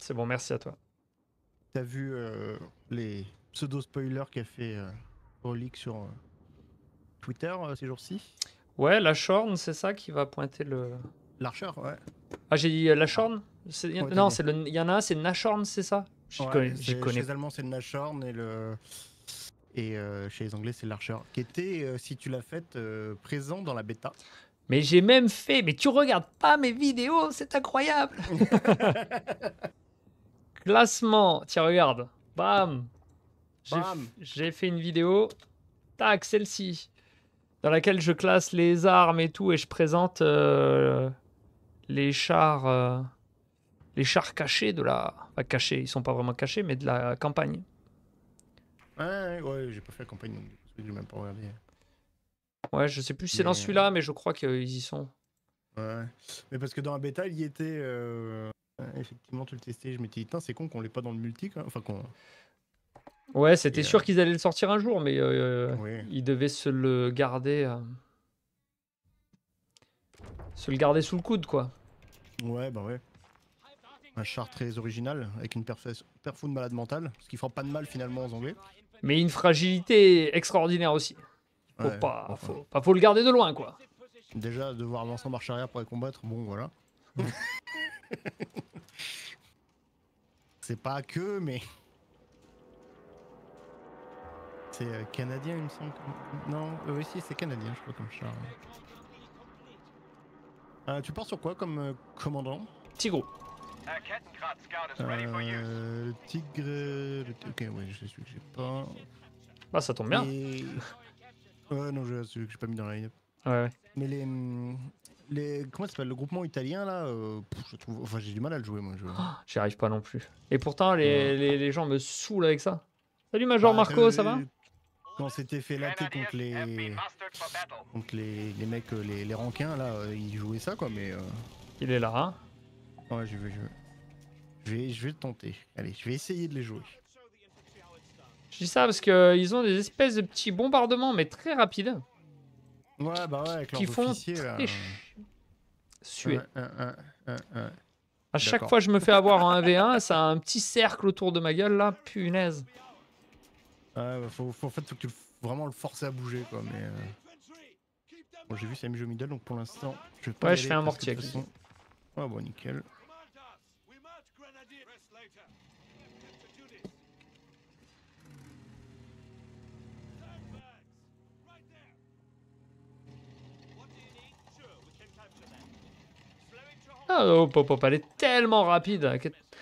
C'est bon, merci à toi. T'as vu les pseudo-spoilers qu'a fait Rolik sur Twitter ces jours-ci? Ouais, la Shorn, c'est ça qui va pointer le... L'archer, ouais. Ah, j'ai dit la Shorn? Ouais, t'as Non, dit. il y en a un, c'est Nashorn, c'est ça? J'y Ouais, connais. chez les Allemands, c'est le Nashorn et chez les Anglais, c'est l'Archer. Qui était, si tu l'as fait, présent dans la bêta. Mais j'ai même fait... Mais tu regardes pas mes vidéos, c'est incroyable. Classement. Tiens, regarde. Bam. Bam. J'ai fait une vidéo. Tac, celle-ci. Dans laquelle je classe les armes et tout et je présente les chars cachés de la... Enfin, cachés, ils sont pas vraiment cachés, mais de la campagne. Ouais, j'ai pas fait la campagne, donc j'ai même pas regardé. Ouais, je sais plus si c'est dans celui-là, mais je crois qu'ils y sont. Ouais, mais parce que dans la bêta, il y était... effectivement, tu le testais, je m'étais dit, c'est con qu'on l'ait pas dans le multi, quoi. Enfin, qu'on... Ouais, c'était sûr qu'ils allaient le sortir un jour, mais Oui. ils devaient se le garder... se le garder sous le coude, quoi. Ouais, bah ouais. Un char très original, avec une perfo de malade mental, ce qui fera pas de mal finalement aux Anglais. Mais une fragilité extraordinaire aussi. Ouais, Faut le garder de loin, quoi. Déjà, devoir avancer en marche arrière pour les combattre, bon voilà. C'est pas que, mais... C'est canadien, il me semble. Non, oui, si, c'est canadien, je crois, comme char. Tu pars sur quoi comme commandant? Tigre. Le tigre... Ok, ouais, je sais celui que j'ai pas. Bah, ça tombe bien. Ouais, non, celui que j'ai pas mis dans la line-up. Ouais. Mais comment ça s'appelle, le groupement italien là, je trouve, enfin j'ai du mal à le jouer moi. J'y arrive pas non plus. Et pourtant les gens me saoulent avec ça. Salut Major Marco, ça va? Quand c'était fait latter contre les mecs, les ranquins là, ils jouaient ça quoi, mais. Il est là, hein? Ouais, je vais tenter. Allez, je vais essayer de les jouer. Je dis ça parce qu'ils ont des espèces de petits bombardements, mais très rapides. Ouais, bah ouais, avec qui leurs font officiers là. suer. À chaque D'accord. fois que je me fais avoir en 1v1, ça a un petit cercle autour de ma gueule là, punaise. Ouais, faut que tu vraiment le forcer à bouger quoi, mais. Bon, j'ai vu ça MJ au middle, donc pour l'instant, je vais pas. Ouais, je fais un mortier. Ah bon, nickel. Ah, hop, hop, hop, elle est tellement rapide.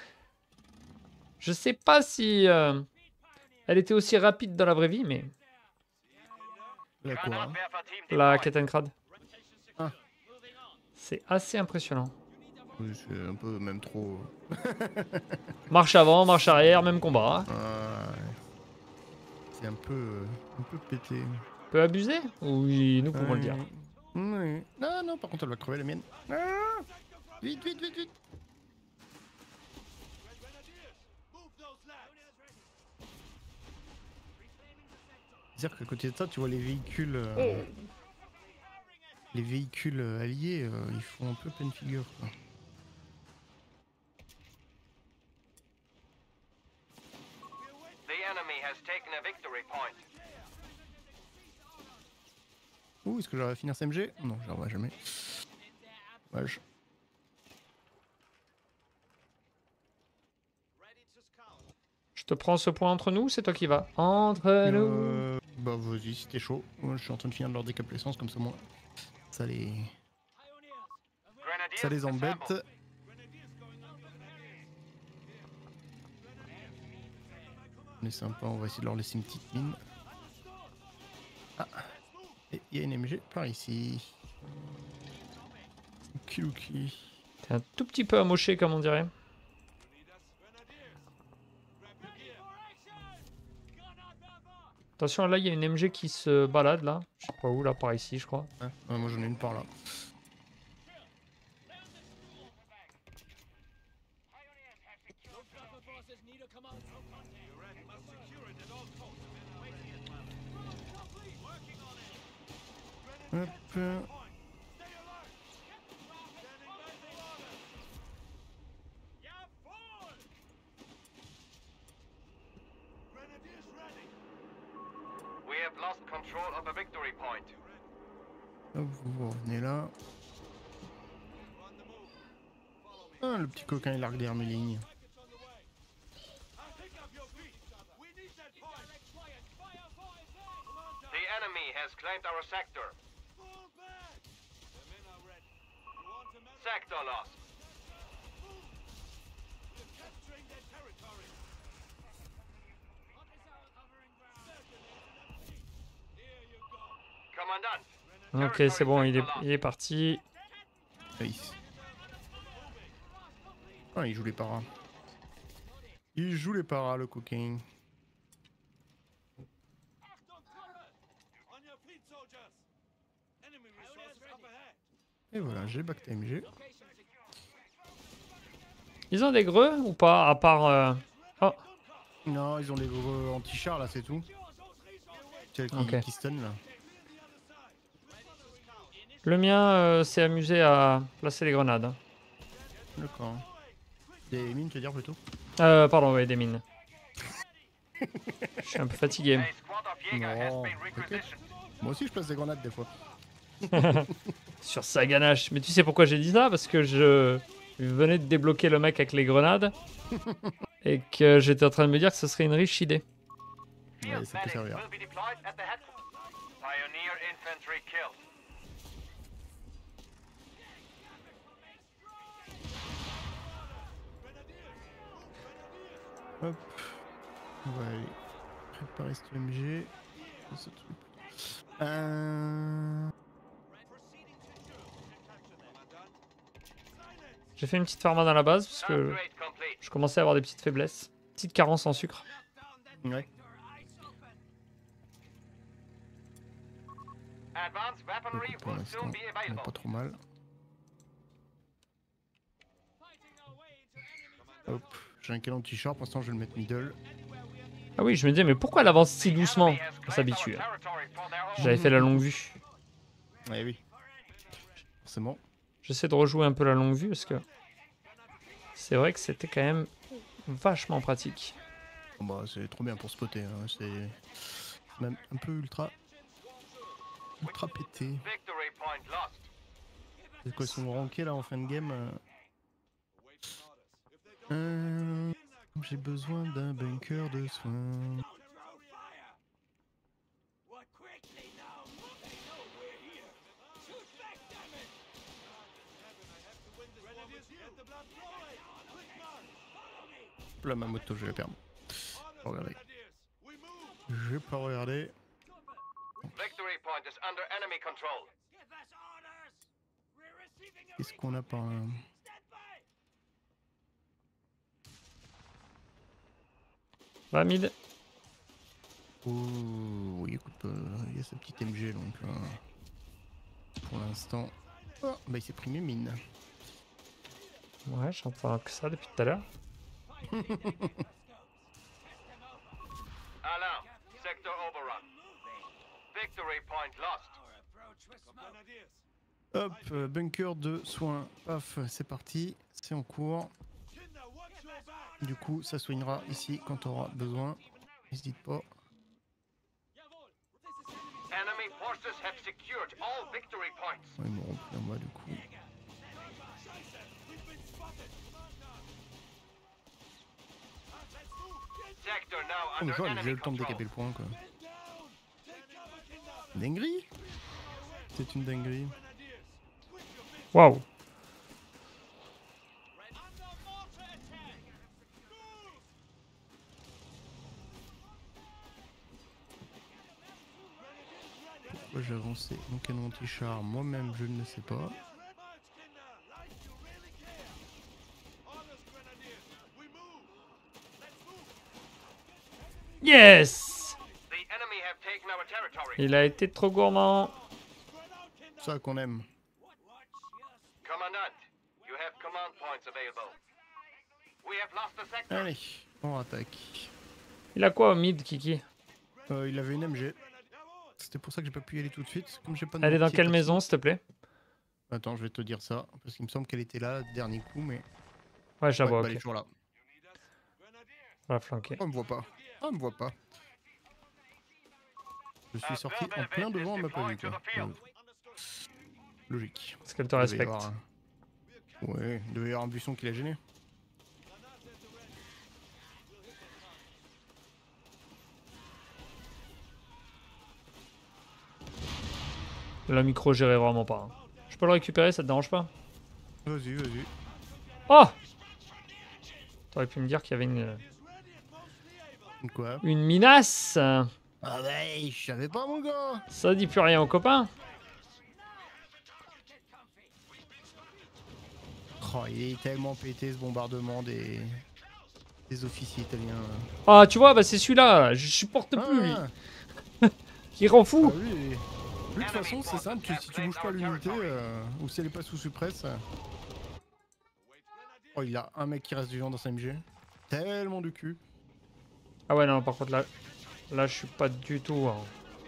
Je sais pas si elle était aussi rapide dans la vraie vie, mais... La quoi? La Kettenkrad. Ah. C'est assez impressionnant. Oui, c'est un peu même trop... Marche avant, marche arrière, même combat. C'est un peu pété. Un peu abusé? Oui, nous pouvons le dire. Oui. Non, par contre elle va crever la mienne. Ah, vite. C'est-à-dire qu'à côté de ça, tu vois les véhicules... Les véhicules alliés, ils font un peu pleine figure, quoi. Ouh, est-ce que j'aurais fini ce MG? Non, je l'aurai jamais. Dommage. Je te prends ce point entre nous, c'est toi qui vas. Entre nous. Bah vas-y, si t'es chaud. Moi, je suis en train de finir de leur décaper l'essence, comme ça moi. Ça les embête. On est sympa, on va essayer de leur laisser une petite mine. Ah, et il y a une MG par ici. Okidoki. T'es un tout petit peu amoché, comme on dirait. Attention, là, il y a une MG qui se balade, là. Je sais pas où, là, par ici, je crois. Ouais, moi, j'en ai une par là. Hop. control of a victory point. Hop, vous revenez là. Ah, le petit coquin il largue derrière mes lignes. The enemy has claimed our sector. Sector lost. Commandant. Ok, c'est bon, il est parti. Nice. Ah, il joue les paras. Il joue les paras, le coquin. Et voilà, j'ai back TMG. Ils ont des greux ou pas, à part... Oh, Non, ils ont des gros anti-chars là, c'est tout. Celle Ok. qui stun là. le mien s'est amusé à placer les grenades. D'accord. Des mines, tu veux dire plutôt? Pardon, ouais, des mines. Je suis un peu fatigué. A squad of Jaeger has Non, been t'inquiète. requisitioned. Moi aussi, je place des grenades des fois. Sur sa ganache. Mais tu sais pourquoi j'ai dit ça? Parce que je venais de débloquer le mec avec les grenades. Et que j'étais en train de me dire que ce serait une riche idée. Ouais, ça peut Medics servir. will be deployed at the headquarters. Pioneer infantry killed. Hop. On va aller préparer ce MG. Ce truc. J'ai fait une petite pharma dans la base parce que Upgrade complete. je commençais à avoir des petites faiblesses. Petite carence en sucre. Ouais. Advanced weaponry Pour will l'instant, soon be on est pas available. trop mal. Hop. J'ai un canon t-shirt, pour l'instant je vais le mettre middle. Ah oui, je me disais, mais pourquoi elle avance si The doucement? enemy has On claimed s'habitue. our territory for their own. J'avais fait la longue vue. Ouais, oui. Forcément. J'essaie de rejouer un peu la longue vue parce que c'est vrai que c'était quand même vachement pratique. Bon, bah, c'est trop bien pour spotter. Hein. C'est même un peu ultra pété. Victory point lost. C'est quoi, ils sont rankés là en fin de game J'ai besoin d'un bunker de soins. Là, ma moto, je vais la perdre. Regardez. Je vais pas regarder. Victory point is under enemy control. Qu'est-ce qu'on a par là? Va mid. Oh, oui, écoute, il y a sa petite MG donc pour l'instant. Oh, bah il s'est pris mes mines. Ouais, j'entends que ça depuis tout à l'heure. Alarm. Sector overrun. Victory point lost. Hop, bunker de soins. Paf, c'est parti, c'est en cours. Du coup, ça soignera ici quand on aura besoin. N'hésite pas. Enemy forces have secured all victory points. Ouais, ils m'auront pris à moi du coup. Sector now Oh, mais under j'ai eu enemy le temps de control. décaper le point quoi. Dinguerie. C'est une dinguerie. Waouh. Pourquoi j'ai avancé mon canon anti-char? Moi-même, je ne sais pas. Yes! The enemy have taken our territory. Il a été trop gourmand. Ça qu'on aime. Commandant, you have command points available. We have lost the sector. Allez, on attaque. Il a quoi au mid, Kiki? Il avait une MG. C'était pour ça que j'ai pas pu y aller tout de suite. Comme j'ai pas de Elle est dans mortier quelle perso. maison, s'il te plaît? Attends, je vais te dire ça. Parce qu'il me semble qu'elle était là, dernier coup, mais. Ouais, je la Ouais, vois, bah, elle est ok. toujours là. On va flanquer. Oh, elle me voit pas. Oh, elle me voit pas. Je suis sorti en plein devant, elle m'a pas vu quoi. Logique. Parce qu'elle te Il devait y respecte. avoir ouais, il devait y avoir un buisson qui l'a gêné. Le micro, j'irai vraiment pas. Hein. Je peux le récupérer, ça te dérange pas? Vas-y, vas-y. Oh! T'aurais pu me dire qu'il y avait Quoi? une minace. Ah ouais, je savais pas mon gars. Ça dit plus rien aux copains. Oh, il est tellement pété ce bombardement des officiers italiens. Ah, tu vois, bah c'est celui-là. Je supporte plus lui. Qui rend Ah fou. oui. De toute façon, c'est simple, si tu bouges pas l'unité, ou si elle est pas sous suppresse. Oh, il a un mec qui reste vivant dans sa MG. Tellement du cul. Ah ouais, non, par contre là je suis pas du tout. Hein.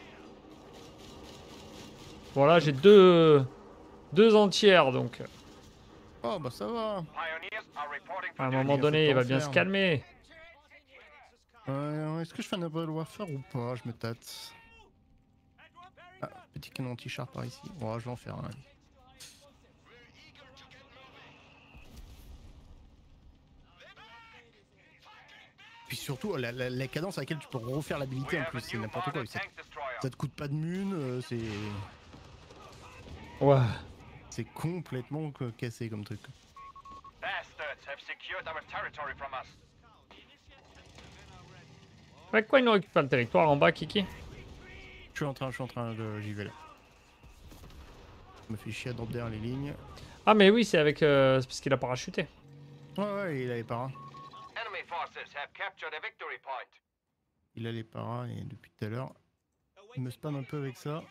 Bon, là j'ai deux entières donc. Oh bah ça va. À un moment donné, il va bien se calmer. Est-ce que je fais un Naval Warfare ou pas? Je me tâte. Ah, petit canon anti-char par ici. Bon, je vais en faire un. Puis surtout, la cadence à laquelle tu peux refaire l'habilité en plus, c'est n'importe quoi. Ça te coûte pas de mun, c'est... Ouais. C'est complètement cassé comme truc. Avec quoi il nous récupère le territoire en bas, Kiki? Je suis en train de... J'y vais là. Je me fais chier à drop derrière les lignes. Ah mais oui, c'est avec... c'est parce qu'il a parachuté. Ouais, il a les paras. Il a les paras et depuis tout à l'heure, il me spam un peu avec ça.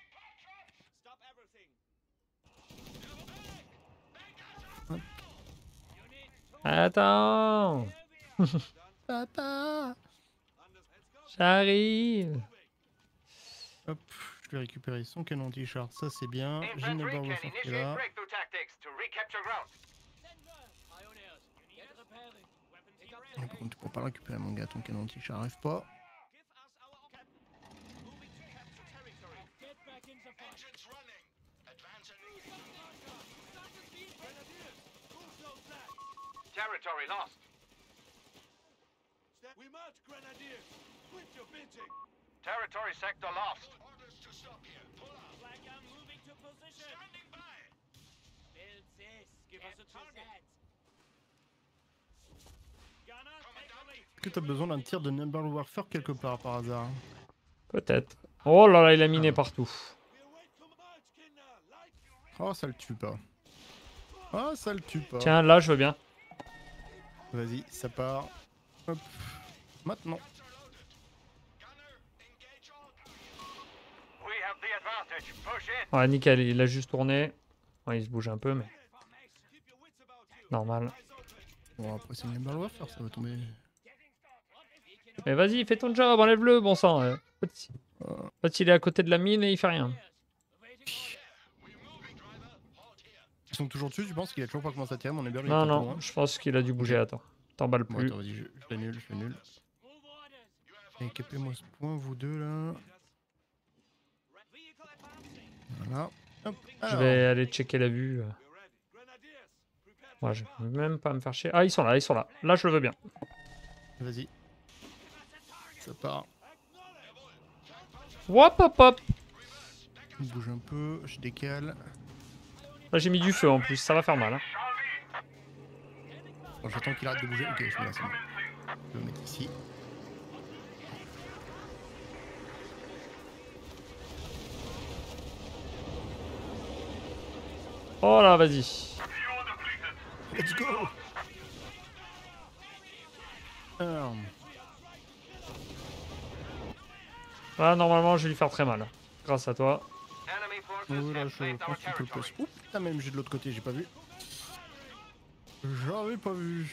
Hop. Attends. Papa. J'arrive. Hop, je vais récupérer son canon anti-char, ça c'est bien. J'ai une barre qui est là. Par contre, tu pourras pas le récupérer mon gars, ton canon anti-char arrive pas. Territory lost. Territory sector lost. Est-ce que t'as besoin d'un tir de Naval Warfare quelque part par hasard? Peut-être. Oh là là, il a miné partout. Oh, ça le tue pas. Oh, ça le tue pas. Tiens, là, je veux bien. Vas-y, ça part. Hop. Maintenant. Ouais, nickel, il a juste tourné. Ouais, il se bouge un peu, mais... Normal. Bon, après, c'est une Naval Warfare, ça va tomber. Mais vas-y, fais ton job, enlève-le, bon sang. En fait, il est à côté de la mine et il fait rien. Ils sont toujours dessus, tu penses qu'il a toujours pas commencé à tirer, mon Eber, Non, non, je pense qu'il a dû bouger, attends. T'emballes Bon, plus. attends, vas-y, je l'annule, je l'annule. Et capez-moi ce point, vous deux, là. Voilà. Hop. Je vais aller checker la vue. Ouais, je vais même pas me faire chier. Ah, ils sont là, ils sont là. Là, je le veux bien. Vas-y. Ça part. Hop, hop, hop. Je bouge un peu, je décale. Là, j'ai mis du feu en plus, ça va faire mal. Hein. Bon, j'attends qu'il arrête de bouger. Ok, je mets là, c'est bon. Je vais le mettre ici. Oh là, vas-y. Let's go! Alors, Là, normalement, je vais lui faire très mal. Grâce à toi. oh là, je pense qu'il peut le passer. Oups, putain, même j'ai de l'autre côté, j'ai pas vu. J'avais pas vu.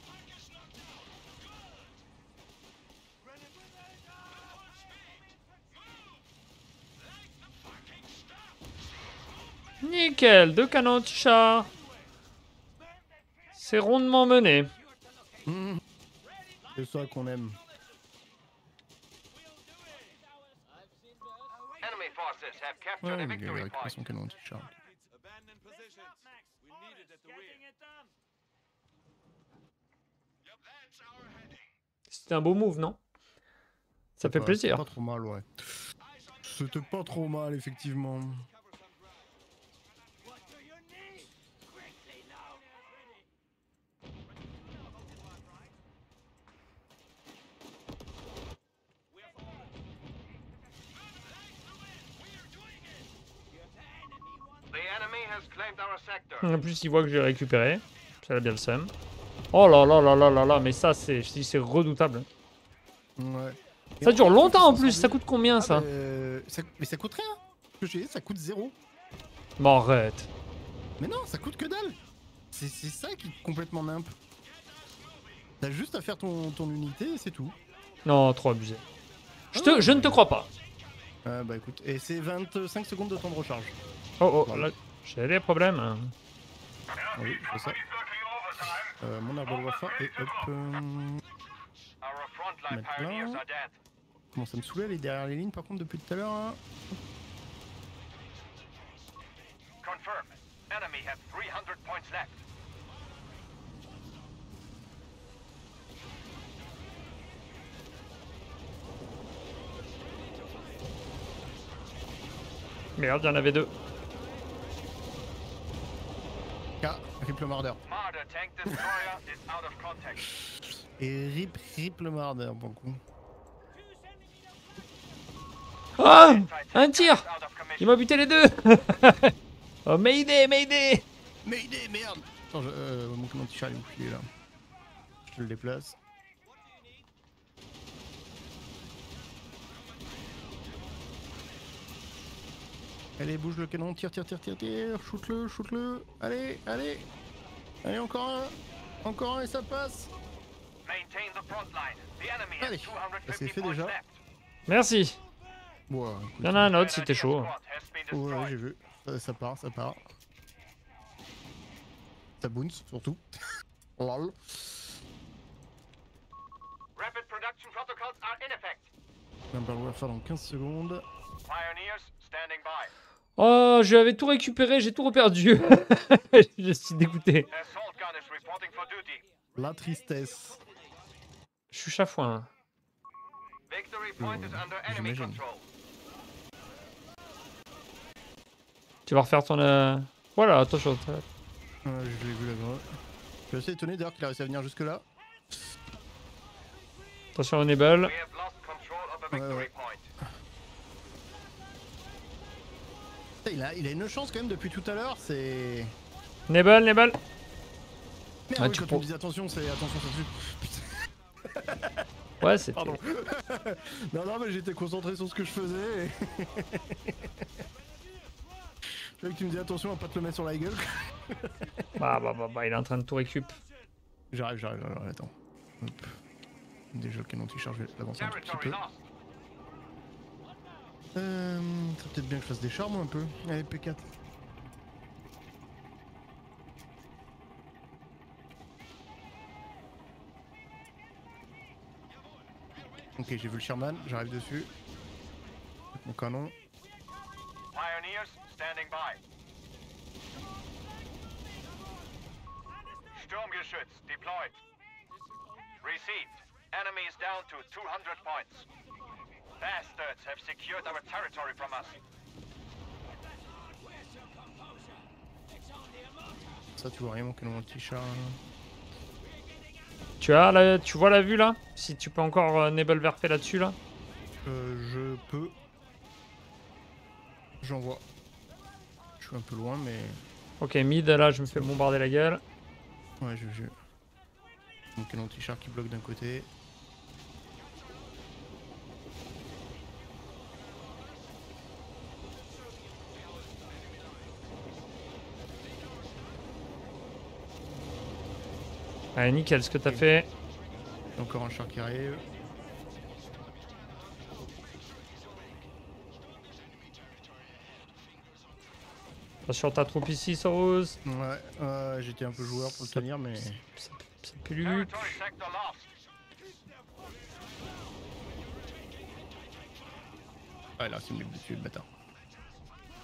Nickel, 2 canons anti-char. C'est rondement mené. C'est ça qu'on aime. capture Ouais, the il a victory récupéré point. son canon anti-char. Abandon positions. We need it at the rear. C'était un beau move, non? Ça fait C'était plaisir. pas trop mal, ouais. C'était pas trop mal, effectivement. The enemy has claimed our sector. En plus, il voit que j'ai récupéré. Ça a bien le seum. Oh là là là là là là, mais ça, c'est redoutable. Ouais. Et Ça dure encore, longtemps en faut plus. s'assembler. Ça coûte combien, Ah, ça? mais ça coûte rien. Ce que j'ai dit, ça coûte 0. Bon, arrête. Mais non, ça coûte que dalle. C'est ça qui est complètement nimp. T'as juste à faire ton unité et c'est tout. Non, trop abusé. Ah Je ne te crois pas. Bah écoute, et c'est 25 secondes de temps de recharge. Oh, oh, Voilà. là, j'ai des problèmes. Ah oui, je fais ça. Mon arbre Wafa et hop. Our frontline Maintenant. pioneers are dead. Comment ça me saoulait, elle est derrière les lignes par contre depuis tout à l'heure. Hein. Confirm. Enemy have 300 points left. Merde, il y en avait deux. K, rip le mardeur. Marder tank destroyer is out of contact. Et rip le mardeur, bon coup. Ah! Un tir! Out of commission. Il m'a buté les deux! Oh, Mayday, Mayday! Mais il est merde. Attends, mon command t-shirt il est là. Je te le déplace. Allez, bouge le canon, tire, shoot-le, shoot-le. Allez, allez. Allez, encore un et ça passe. Maintain the front line. The enemy has Allez, ça c'est 250 fait points déjà. left. Merci. Ouais, Il y en a un autre si t'es chaud. Squad has been ouais, destroyed. j'ai vu. Ça part. Ça bounce, surtout. Lol. Rapid production protocols are in effect. On va le faire dans 15 secondes. Pioneers standing by. Oh, j'avais tout récupéré, j'ai tout reperdu. Je suis dégoûté. Assault gun is reporting for duty. La tristesse. Je suis chafouin. Victory point is under enemy j'imagine. control. Tu vas refaire ton... Voilà, attention. Je l'ai vu là-bas. Je suis assez étonné d'ailleurs qu'il a réussi à venir jusque là. Attention au Nebel. We have lost control of a victory ouais. point. Il a une chance quand même depuis tout à l'heure, c'est... Nebel. Merde, Ah, oui, tu quand pour- on dit attention, c'est attention ça tue. Ouais, c'était... Pardon. non, mais j'étais concentré sur ce que je faisais. Et... je veux que tu me dis attention à pas te le mettre sur la gueule. Bah, il est en train de tout récup. J'arrive, attends. Hop. Déjà le canon t-shirt, je vais l'avancer un tout petit Territory peu. lost. Ça serait peut-être bien que je fasse des chars moi un peu. Allez, P4. Ok, j'ai vu le Sherman, j'arrive dessus. Avec mon canon. Pioneers standing by. Sturmgeschütz deployed. Received. Enemy is down to 200 points. Bastards have secured our territory from us. Ça, tu vois rien, mon canon t-shirt. Tu vois la vue là? Si tu peux encore Nebel Verfe là-dessus là? Je peux. J'en vois. Je suis un peu loin, mais. Ok, mid là, je me fais bombarder la gueule. Ouais, j'ai vu. Mon canon t-shirt qui bloque d'un côté. Allez, nickel ce que t'as fait. Encore un char qui arrive. Attention ta troupe ici, Soros. Ouais, j'étais un peu joueur pour le Ça- tenir, mais. Ça pue. Territory sector lost. Ah, là, c'est une dessus, le bâtard.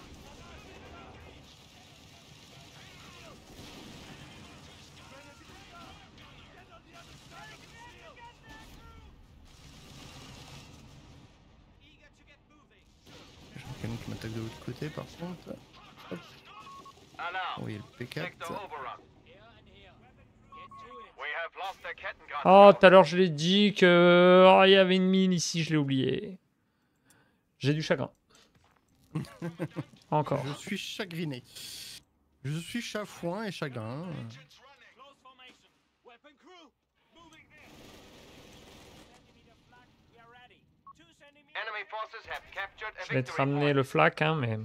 qui m'attaque de l'autre côté par contre. Hop. Alarm. Oh, il y a le P4. Sector overrun. We have lost the Kettengarten Oh, tower. tout à l'heure, je l'ai dit que il y avait une mine ici, je l'ai oublié. J'ai du chagrin. Encore. Je suis chagriné. Je suis chafouin et chagrin. Enemy forces have captured a Je vais te victory ramener point. le flak, hein, mais...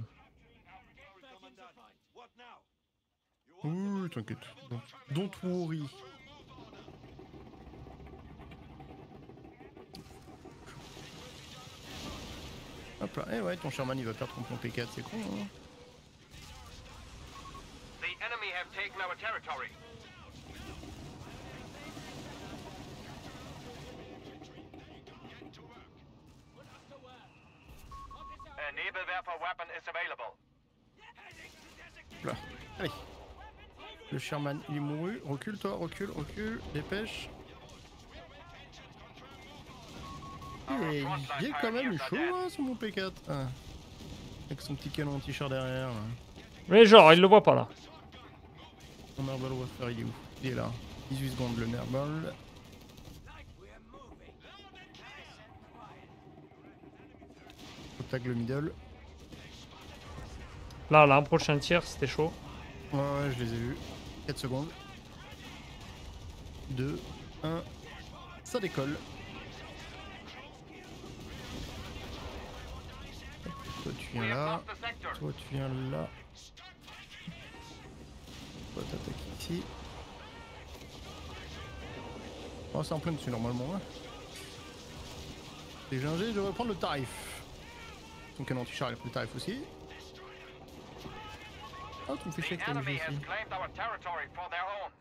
What now? Ouh, t'inquiète. Don't worry. Hop là. Eh ouais, ton Sherman il va perdre ton P4, c'est con. Hein. The enemy have taken our territory. A Nebelwerfer weapon is available. Là. Allez. Le Sherman il est mouru. Recule toi, recule, recule. Dépêche. Et il est quand même chaud hein, sur mon P4. Ah. Avec son petit canon anti-char derrière. Là. Mais genre, il le voit pas, là. Mon Nerval Warfare il est où? Il est là. 18 secondes le Nerval. Faut tag le middle. Là, un prochain tir, c'était chaud. Ouais, je les ai vus. 4 secondes. 2, 1. Ça décolle. Toi tu We viens have là. lost the sector. Toi tu viens là. Toi t'attaques ici. Oh c'est en plein dessus normalement. Hein. Les gingés, je devrais prendre le tarif. Ton canon anti-char il a pris le tarif aussi. Oh tu me fais chier The avec ton enemy MG has ici. claimed our territory for their own.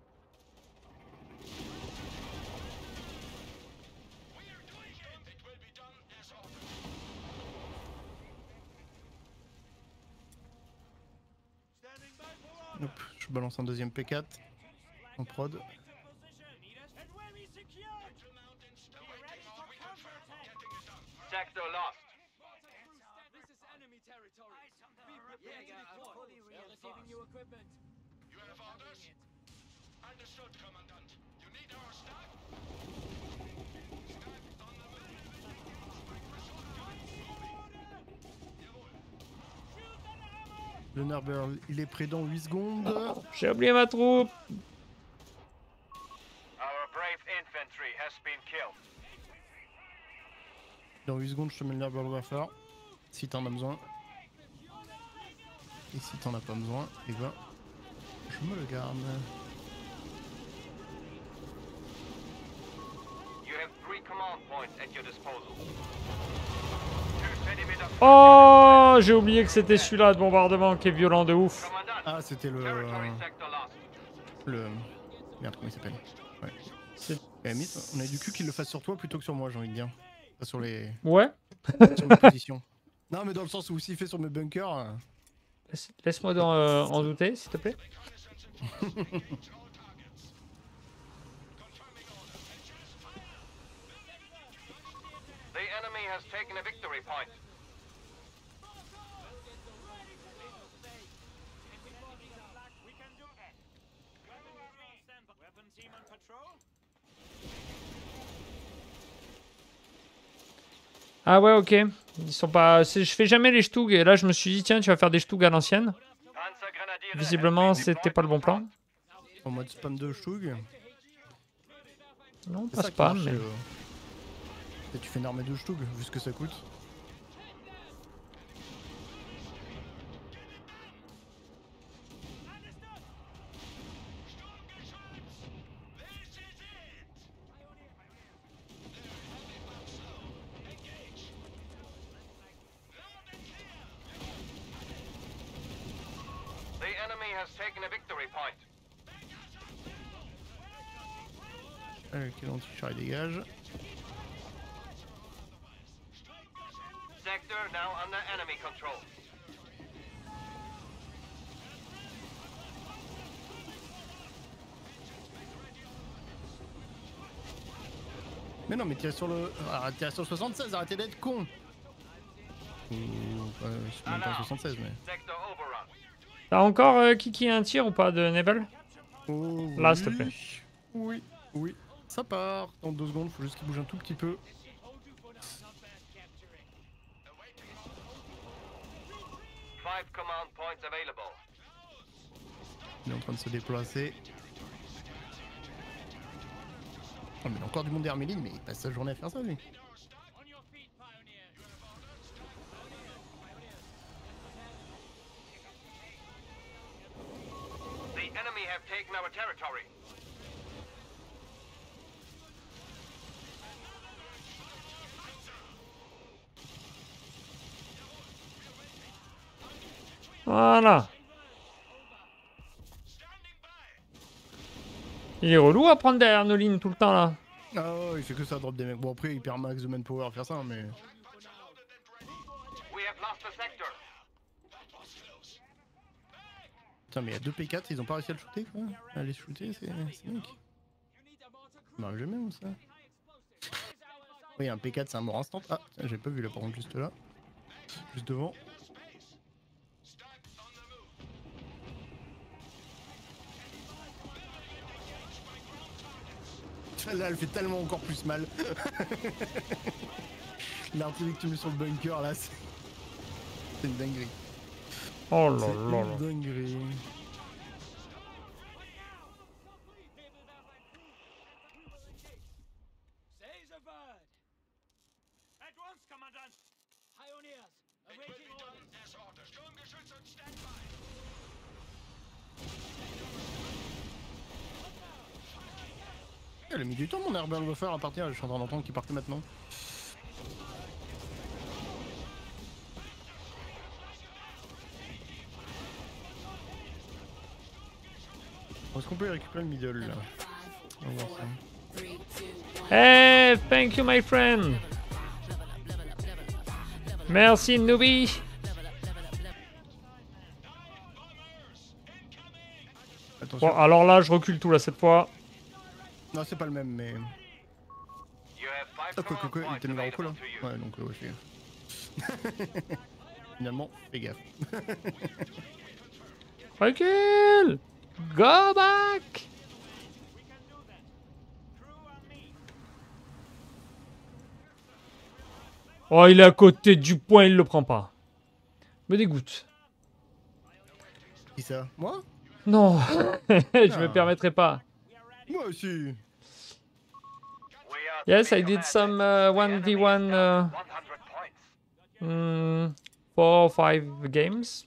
Hop, je balance un deuxième P4 en prod. Sector lost. This is enemy territory. Be prepared to deploy. Receiving new equipment. You have orders? Understood, Commandant. You need our staff? Le Nerval il est près dans 8 secondes. J'ai oublié ma troupe. Our brave infantry has been killed. Dans 8 secondes je te mets le Nerval Warfare. Si t'en as besoin. Et si t'en as pas besoin, et ben je me le garde. You have 3 command points at your disposal. 2 centimeters. Oh, j'ai oublié que c'était celui-là de bombardement qui est violent de ouf. Commandant, Ah c'était territory sector lost. le... Merde comment il s'appelle. Ouais. C'est à la limite, on a du cul qu'il le fasse sur toi plutôt que sur moi j'ai envie de dire. Pas sur les... Ouais. sur mes positions. Non mais dans le sens où s'il fait sur mes bunkers... Laisse-moi en douter, s'il te plaît. The enemy has taken a victory point. Ah ouais, ok. Ils sont pas... Je fais jamais les Stug, et là je me suis dit, tiens, tu vas faire des Stug à l'ancienne. Panzergrenadiere Visiblement, has been c'était pas le bon plan. En mode spam de Stug. Non, C'est pas ça qui spam, marche, mais... Et tu fais une armée de Stug, vu ce que ça coûte. The enemy has taken a victory point. Allez, quel anti-char il dégage. Sector now under enemy control. Mais non, mais tirez sur le... Ah, tirez sur le 76, arrêtez d'être con. Ouh. je suis même pas 76, mais... Sector overrun. T'as encore Kiki un tir ou pas de Nebel? Oh, Là, oui. s'il te plaît. Oui, oui. Ça part. Dans 2 secondes, faut juste qu'il bouge un tout petit peu. 5 command points available. Il est en train de se déplacer. Oh, mais il y a encore du monde derrière Méline, mais il passe sa journée à faire ça, lui. The enemy have taken our territory. Voilà. Il est relou à prendre derrière nos lignes tout le temps là. Ah ouais, il fait que ça, drop des mecs. Bon, après, il perd max de manpower à faire ça, mais... We have lost the sector. Putain, mais il y a 2 P4, ils ont pas réussi à le shooter, quoi. À les shooter, c'est mec. Ça m'arrive jamais, ou ça? Oui, un P4, c'est un mort instant. Ah, j'ai pas vu là, par contre, juste là. Juste devant. Là, elle fait tellement encore plus mal. L'artillerie que tu mets sur le bunker, là, c'est une dinguerie. Oh là C'est là là. une dinguerie. Say the word. At once, Commandant. Pioneers, awaiting orders. Elle a mis du temps, mon Herbert Buffer à partir. Je suis en train d'entendre qu'il partait maintenant. Est-ce qu'on peut récupérer le middle là? On va voir ça. Hey, thank you my friend. Merci Nubi. Attention. Bon, alors là, je recule tout là cette fois. Non, c'est pas le même, mais. You have 5 Ah, quoi, command quoi, il points était numéro quoi là? available to you. Ouais, donc ouais, fais gaffe. Finalement, fais gaffe. Recule. Go back. Oh, il est à côté du point, il le prend pas. Me dégoûte. Qui ça? Moi? Non, je me Ah. permettrai pas. Moi aussi. We are Yes, three I did commanders. some The enemy is 1v1 down to 100 points. 4 or 5 games.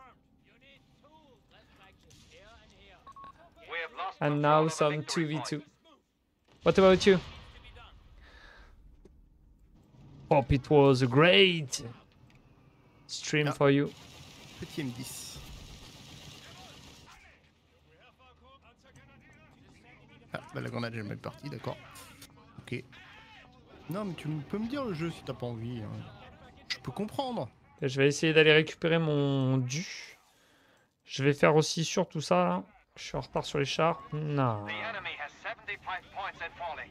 We have lost And control now of the some victory 2v2. point. What about you? Hope it was a great stream Ah. for you. Petit M10. Ah, bah la grenade, j'ai mal parti, d'accord. Ok. Non, mais tu peux me dire le jeu si t'as pas envie. Hein. Je peux comprendre. Et je vais essayer d'aller récupérer mon dû. Je vais faire aussi sur tout ça là. Je suis en retard sur les chars. Non. The enemy has 75 points and falling.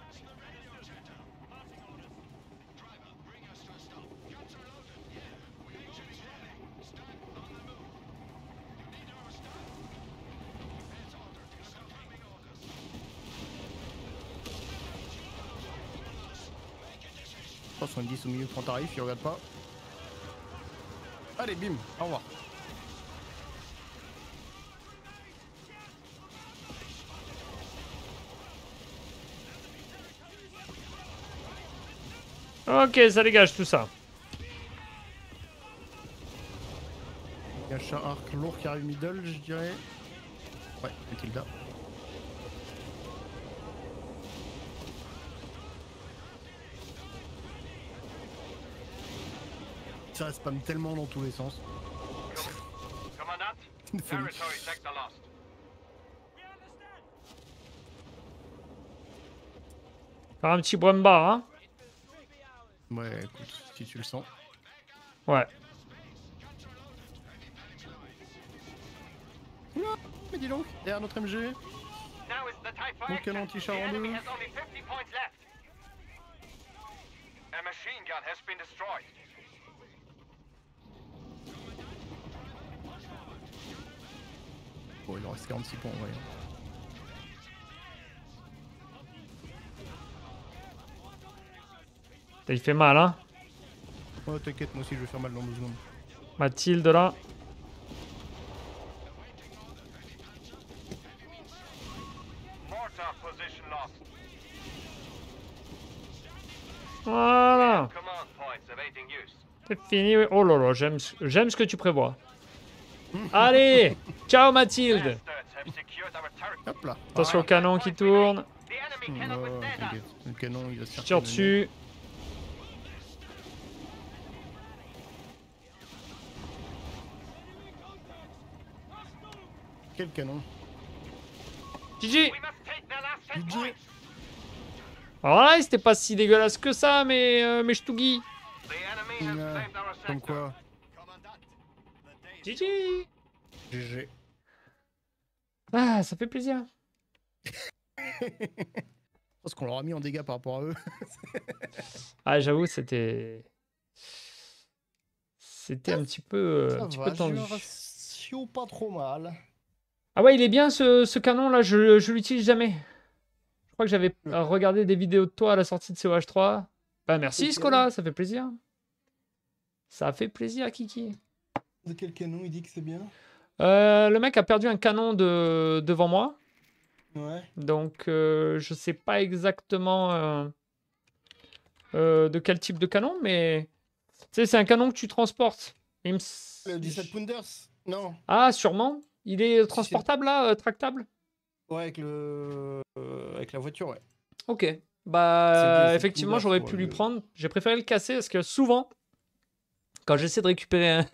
Oh, 70 au milieu, prends tarif, il regarde pas. Allez, bim, au revoir. Ok, ça dégage tout ça. Il y a un char arc lourd qui arrive middle, je dirais. Ouais, Mathilda. Ça spam tellement dans tous les sens. Commandant, Une folie. territory sector lost. Faire un petit brumbar, hein. Ouais, écoute, si tu le sens. Ouais. Mais dis donc, derrière notre MG. Now is the time for Mon action. canon The anti-char en enemy deux. has only 50 points left. A machine gun has been destroyed. Bon, il en reste 46 points en vrai. Il fait mal, hein. Oh, t'inquiète, moi aussi je vais faire mal dans 2 secondes. Mathilde là. Mortar position lost. Voilà. Command points awaiting use. C'est fini. Oui. Oh là là, j'aime ce que tu prévois. Allez, ciao Mathilde. Bastards have secured our territory. Hop là. Attention au canon qui tourne. The enemy cannot Oh, withstand us. t'inquiète. Le canon il va se Je faire tire canonner. dessus. Quel canon? GG. We must take the last 10 GG. points. Alors là, c'était pas si dégueulasse que ça, mais ch'tougui. The enemy has claimed our Comme sector. quoi? GG. GG. Ah, ça fait plaisir. Parce qu'on leur a mis en dégâts par rapport à eux. Ah, j'avoue, c'était un petit peu, tendu. ratio pas trop mal. Ah ouais, il est bien ce canon là, je l'utilise jamais. Je crois que j'avais regardé des vidéos de toi à la sortie de COH3. Bah merci Ok. Scola, ça fait plaisir. Ça fait plaisir Kiki. De quel canon il dit que c'est bien? Le mec a perdu un canon devant moi. Ouais. Donc je sais pas exactement de quel type de canon, mais tu sais, c'est un canon que tu transportes. Il me s- Le 17 Pounders? Non. Ah, sûrement. Il est transportable là, tractable? Ouais, avec la voiture, ouais. Ok. C'est Bah, le effectivement, Wonder j'aurais pour pu lui le- prendre. J'ai préféré le casser parce que souvent, quand j'essaie de récupérer un,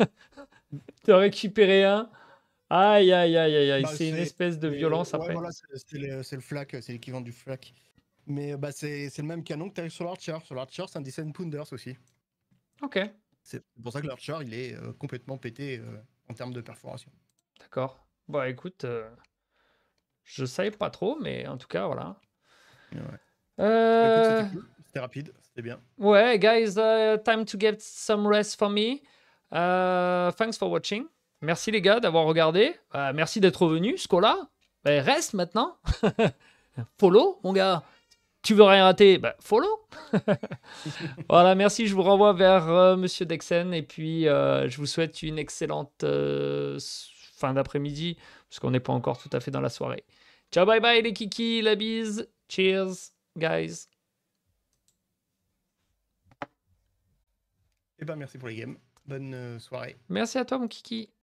aïe, aïe, aïe, aïe, aïe, Bah, c'est une espèce de mais, violence ouais, après. voilà, c'est le flak, c'est l'équivalent du flak. Mais bah, c'est le même canon que tu as sur l'Archer. Sur l'Archer, c'est un 17 Pounders aussi. Ok, C'est pour ça que l'Archer, il est complètement pété en termes de perforation. d'accord. Bah, écoute, je savais pas trop, mais en tout cas, voilà. Ouais. Bah, écoute, Euh, c'était cool, c'était rapide, c'était bien. Ouais, guys, time to get some rest for me. Thanks for watching. Merci les gars d'avoir regardé. Merci d'être revenu, Scola. Bah, reste maintenant. Follow, mon gars. Tu veux rien rater? Bah, follow. Voilà, merci. Je vous renvoie vers Monsieur Dexen. Et puis, je vous souhaite une excellente fin d'après-midi, parce qu'on n'est pas encore tout à fait dans la soirée. Ciao, bye bye les kikis, la bise. Cheers, guys. Et ben merci pour les games. Bonne soirée. Merci à toi, mon kiki.